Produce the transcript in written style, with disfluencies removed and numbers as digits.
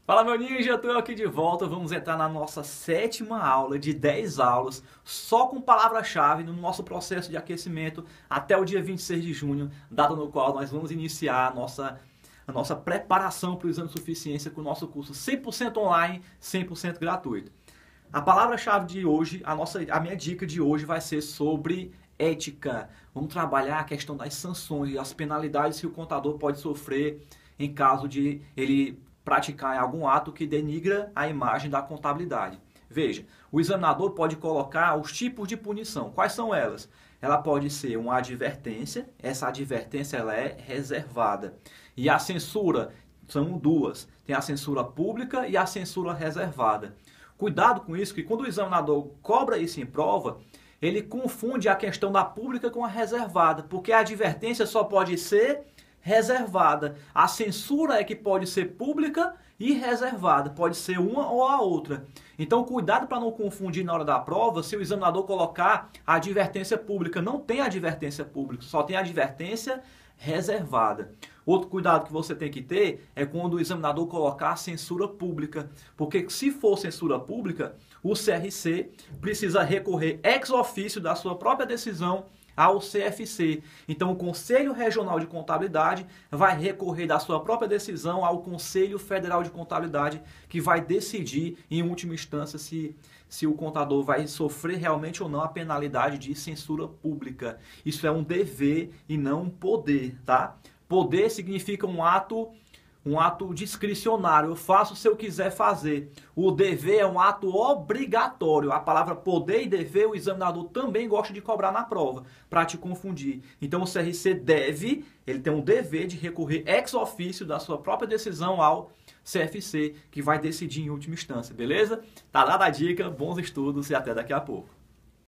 Fala meu ninja, eu tô aqui de volta, vamos entrar na nossa sétima aula de 10 aulas só com palavra-chave no nosso processo de aquecimento até o dia 26 de junho, data no qual nós vamos iniciar a nossa preparação para o exame de suficiência com o nosso curso 100% online, 100% gratuito. A palavra-chave de hoje, a minha dica de hoje vai ser sobre ética. Vamos trabalhar a questão das sanções, as penalidades que o contador pode sofrer em caso de ele praticar algum ato que denigra a imagem da contabilidade. Veja, o examinador pode colocar os tipos de punição. Quais são elas? Ela pode ser uma advertência, essa advertência ela é reservada. E a censura, são duas, tem a censura pública e a censura reservada. Cuidado com isso, que quando o examinador cobra isso em prova, ele confunde a questão da pública com a reservada, porque a advertência só pode ser reservada. A censura é que pode ser pública e reservada, pode ser uma ou a outra. Então, cuidado para não confundir na hora da prova, se o examinador colocar a advertência pública. Não tem advertência pública, só tem advertência reservada. Outro cuidado que você tem que ter é quando o examinador colocar a censura pública, porque se for censura pública, o CRC precisa recorrer ex officio da sua própria decisão ao CFC. Então, o Conselho Regional de Contabilidade vai recorrer da sua própria decisão ao Conselho Federal de Contabilidade, que vai decidir, em última instância, se o contador vai sofrer realmente ou não a penalidade de censura pública. Isso é um dever e não um poder, tá? Poder significa um ato discricionário. Eu faço se eu quiser fazer. O dever é um ato obrigatório. A palavra poder e dever o examinador também gosta de cobrar na prova, para te confundir. Então o CRC ele tem um dever de recorrer ex officio da sua própria decisão ao CFC, que vai decidir em última instância, beleza? Tá dada a dica, bons estudos e até daqui a pouco.